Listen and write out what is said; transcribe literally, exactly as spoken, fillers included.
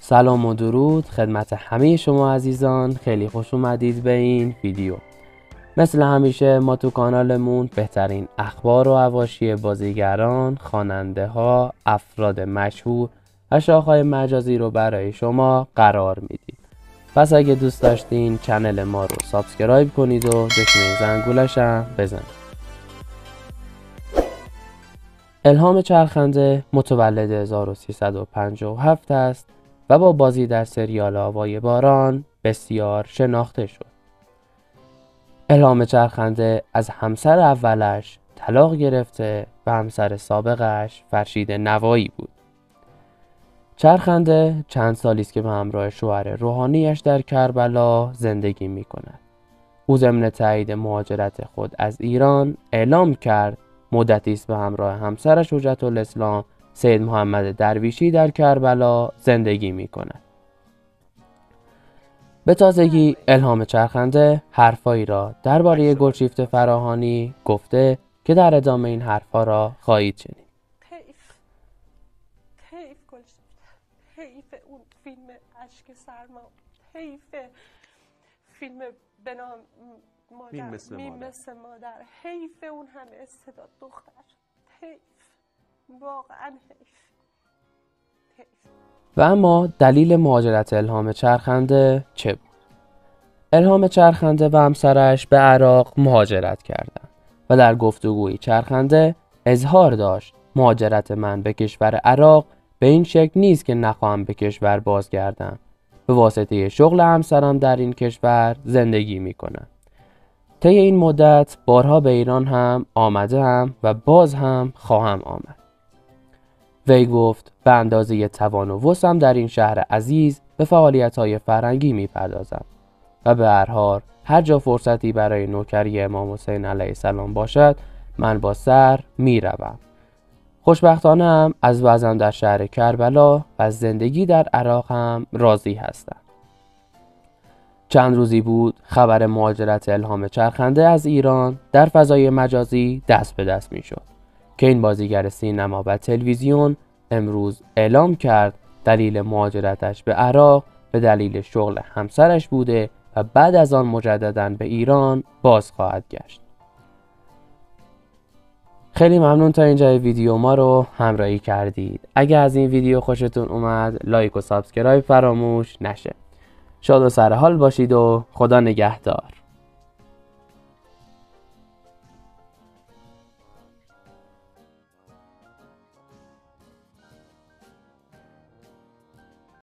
سلام و درود خدمت همه شما عزیزان، خیلی خوش اومدید به این ویدیو. مثل همیشه ما تو کانالمون بهترین اخبار و حواشی بازیگران، خواننده ها، افراد مشهور و شاخه‌های مجازی رو برای شما قرار میدیم. پس اگه دوست داشتین کانال ما رو سابسکرایب کنید و دکمه زنگولش هم بزنید. الهام چرخنده متولد هزار و سیصد و پنجاه و هفت است و با بازی در سریال آوای باران بسیار شناخته شد. الهام چرخنده از همسر اولش طلاق گرفته و همسر سابقش فرشید نوایی بود. چرخنده چند سالی است که به همراه شوهر روحانیش در کربلا زندگی می کند. او ضمن تایید مهاجرت خود از ایران اعلام کرد مدتی است به همراه همسرش حجت الاسلام سید محمد درویشی در کربلا زندگی می کند. به تازگی الهام چرخنده حرفایی را درباره گلشیفته فراهانی گفته که در ادامه این حرفا را خواهید شنید. حیف حیف گلشیفته، حیف اون فیلم اشک سرما، حیف فیلم به نام مادر، میم مثل میم مادر. مثل مادر، حیف اون همه استعداد دختر، حیف، واقعا حیف حیف. و اما دلیل مهاجرت الهام چرخنده چه بود؟ الهام چرخنده و همسرش به عراق مهاجرت کردند و در گفتگوی چرخنده اظهار داشت مهاجرت من به کشور عراق به این شکل نیست که نخواهم به کشور بازگردم. به واسطه شغل همسرم در این کشور زندگی می کنم. طی این مدت بارها به ایران هم آمدم و باز هم خواهم آمد. وی گفت به اندازه توان و وسعم در این شهر عزیز به فعالیت‌های فرهنگی می‌پردازم و به هر حال هر جا فرصتی برای نوکری امام حسین علیه السلام باشد من با سر می‌روم. خوشبختانه هم از وضعم در شهر کربلا و از زندگی در عراق هم راضی هستم. چند روزی بود خبر مهاجرت الهام چرخنده از ایران در فضای مجازی دست به دست می‌شد که این بازیگر سینما و تلویزیون امروز اعلام کرد دلیل مهاجرتش به عراق به دلیل شغل همسرش بوده و بعد از آن مجدداً به ایران باز خواهد گشت. خیلی ممنون تا اینجای ویدیو ما رو همراهی کردید. اگه از این ویدیو خوشتون اومد لایک و سابسکرایب فراموش نشه. شاد و سرحال باشید و خدا نگهدار.